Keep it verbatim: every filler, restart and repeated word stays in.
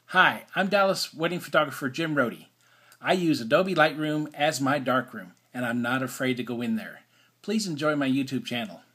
Hi, I'm Dallas wedding photographer Jim Rohde. I use Adobe Lightroom as my darkroom, and I'm not afraid to go in there. Please enjoy my YouTube channel.